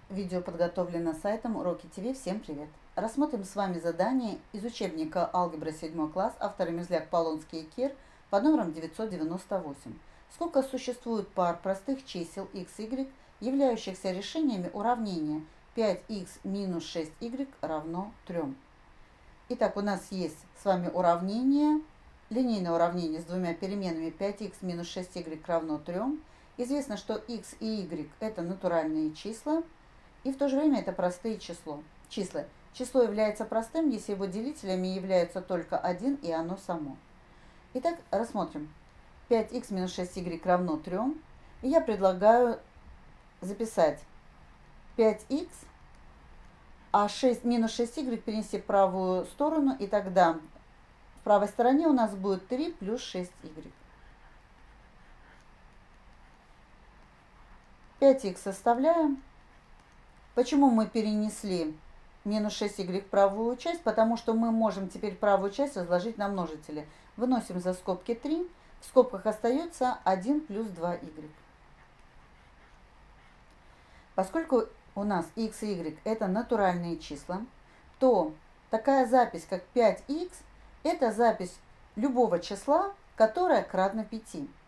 Видео подготовлено сайтом Уроки ТВ. Всем привет! Рассмотрим с вами задание из учебника «Алгебра 7 класс», авторы Мерзляк, Полонский и Кир, под номером 998. Сколько существует пар простых чисел x, y, являющихся решениями уравнения 5х минус 6y равно 3? Итак, у нас есть с вами уравнение, линейное уравнение с двумя переменными 5х минус 6y равно 3. Известно, что x и y это натуральные числа, и в то же время это простые числа. Число является простым, если его делителями являются только 1 и оно само. Итак, рассмотрим. 5х минус 6y равно 3. И я предлагаю записать 5х, а минус 6y перенести в правую сторону, и тогда в правой стороне у нас будет 3 плюс 6y. 5х составляем. Почему мы перенесли минус 6y в правую часть? Потому что мы можем теперь правую часть разложить на множители. Выносим за скобки 3. В скобках остается 1 плюс 2y. Поскольку у нас x и y это натуральные числа, то такая запись, как 5х, это запись любого числа, которое кратно 5.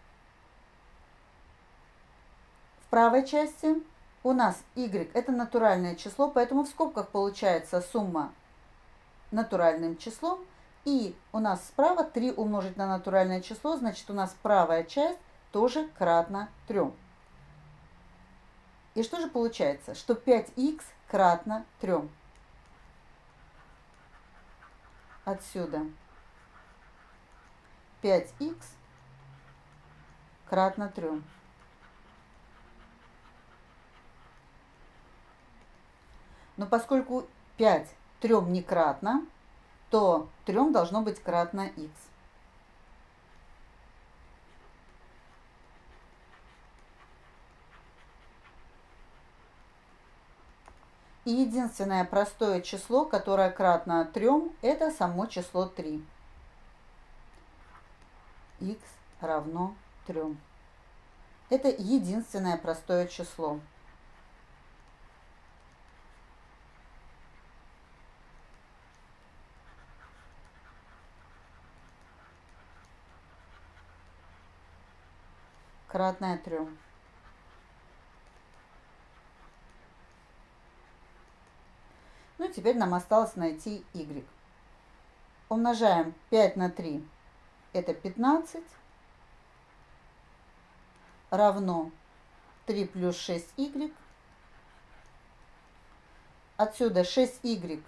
В правой части у нас y это натуральное число, поэтому в скобках получается сумма натуральным числом. И у нас справа 3 умножить на натуральное число, значит у нас правая часть тоже кратна 3. И что же получается? Что 5х кратно 3. Отсюда 5х кратно 3. Но поскольку 5 3 не кратно, то 3 должно быть кратно х. И единственное простое число, которое кратно 3, это само число 3. Х равно 3. Это единственное простое число. Кратное 3. Ну и теперь нам осталось найти y. Умножаем 5 на 3, это 15, равно 3 плюс 6y. Отсюда 6y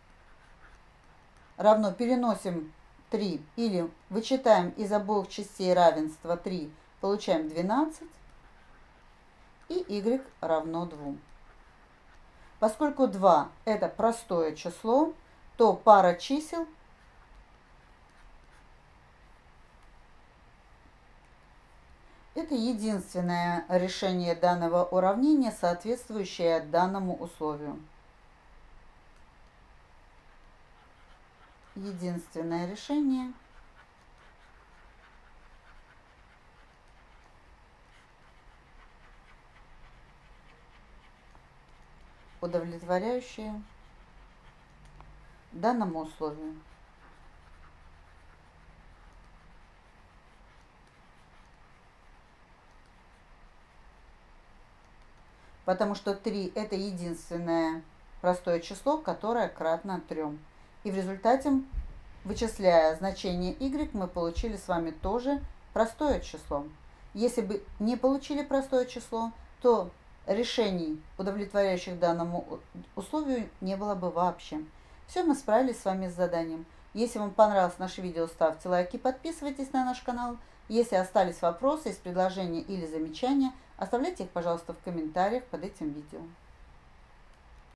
равно, переносим 3 или вычитаем из обоих частей равенства 3, получаем 12, и y равно 2. Поскольку 2 это простое число, то пара чисел это единственное решение данного уравнения, соответствующее данному условию. Единственное решение, удовлетворяющее данному условию. Потому что 3 это единственное простое число, которое кратно 3. И в результате, вычисляя значение y, мы получили с вами тоже простое число. Если бы не получили простое число, то решений, удовлетворяющих данному условию, не было бы вообще. Все, мы справились с вами с заданием. Если вам понравилось наше видео, ставьте лайки, подписывайтесь на наш канал. Если остались вопросы, есть предложения или замечания, оставляйте их, пожалуйста, в комментариях под этим видео.